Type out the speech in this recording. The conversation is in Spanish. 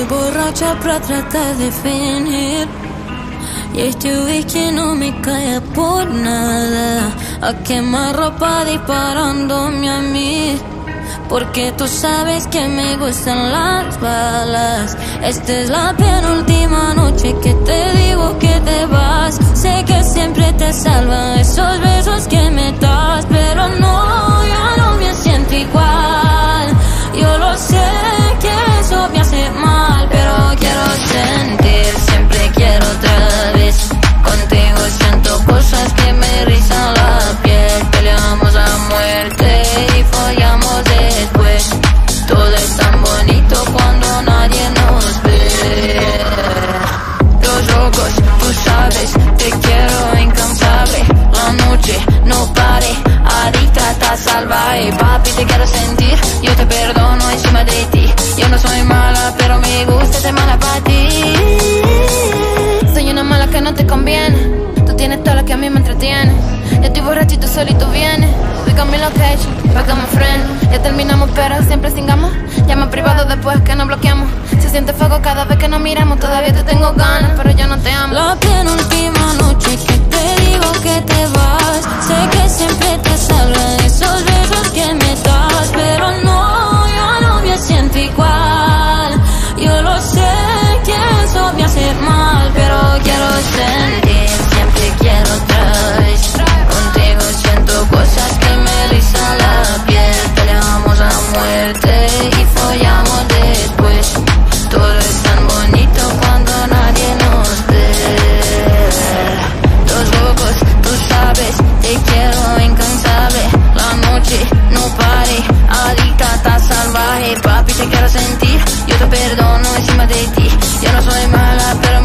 Estoy borracha para tratar de fingir, y este whisky no me cae por nada. A quemar ropa disparándome a mí, porque tú sabes que me gustan las balas. Esta es la penúltima noche que te digo que te vas. Sé que siempre te salvan esos besos que me das, pero no, ya no me siento igual. Yo lo sé que eso me hace mal, pero quiero sentir, siempre quiero otra vez. Contigo siento cosas que me erizan la piel. Peleamos a muerte y follamos después. Todo es tan bonito cuando nadie nos ve. Los ojos, tú sabes, te quiero incansable. La noche no pare, adicta hasta salvaje. Papi, te quiero sentir, yo te perdono encima de ti. Yo no soy mala, pero me gusta ser mala para ti. Soy una mala que no te conviene. Tú tienes todo lo que a mí me entretiene. Yo estoy borrachito solito vienes. We got me location, pagamos friend. Ya terminamos pero siempre singamos. Llama privado después que nos bloqueamos. Se siente fuego cada vez que nos miramos. Todavía te tengo ganas, pero yo no te amo. La penúltima noche que te digo que te vas. Sé que siempre te salvan esos besos que me das, pero no, yo no me siento igual. Yo lo sé que eso me hace mal, pero quiero sentir, siempre quiero otra vez. Contigo siento cosas que me erizan la piel. Peleamos a muerte y follamos después. Todo es tan bonito cuando nadie nos ve. Los locos, tú sabes, te quiero incansable. La noche no pare, adicta hasta salvaje. Papi, te quiero sentir, yo te perdono encima de ti. Yo no soy mala, pero